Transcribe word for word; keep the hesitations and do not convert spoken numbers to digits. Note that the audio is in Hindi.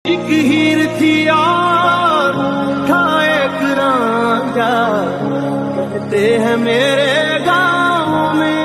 एक हीर थी यार था एक रांझा, कहते हैं मेरे गाँव में